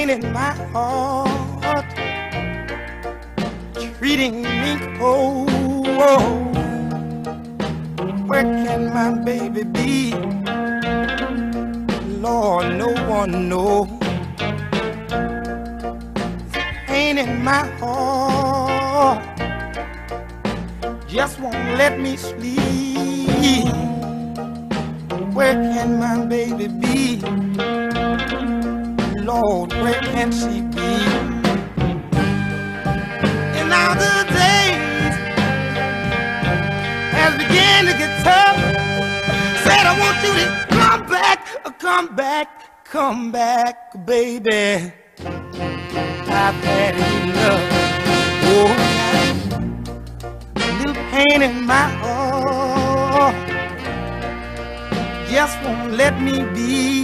pain in my heart, treating me cold. Where can my baby be? Lord, no one knows. Pain in my heart just won't let me sleep. Where can my baby be? Lord, where can she be? And now the days has begun to get tough. Said I want you to come back, come back, come back, baby. I've had enough. Oh, a little pain in my heart just won't let me be.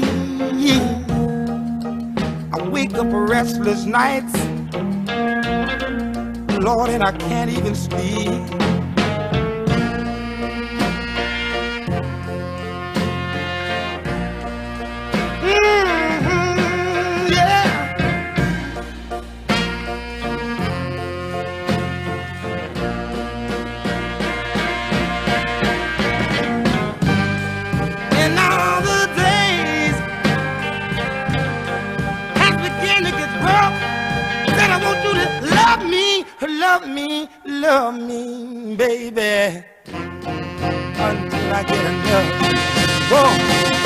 I wake up restless nights, Lord, and I can't even sleep. Love me, love me, baby, until I get enough. Whoa.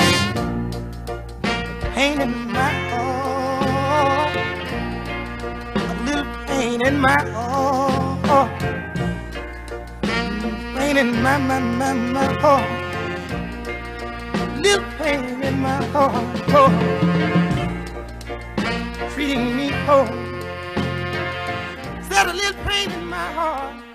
Pain in my heart, a little pain in my heart, pain in my heart, little pain in my heart, oh, treating me cold. Got a little pain in my heart.